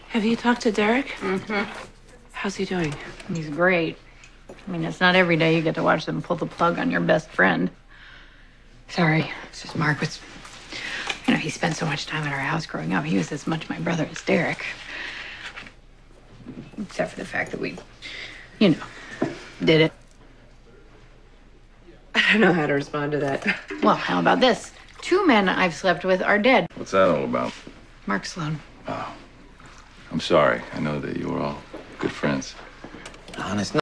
Have you talked to Derek? Mm-hmm. How's he doing? He's great. I mean, it's not every day you get to watch them pull the plug on your best friend. Sorry, it's just Mark was... You know, he spent so much time at our house growing up. He was as much my brother as Derek. Except for the fact that we, you know, did it. I don't know how to respond to that. Well, how about this? 2 men I've slept with are dead. What's that all about? Mark Sloan. Oh, I'm sorry. I know that you were all good friends. Honest.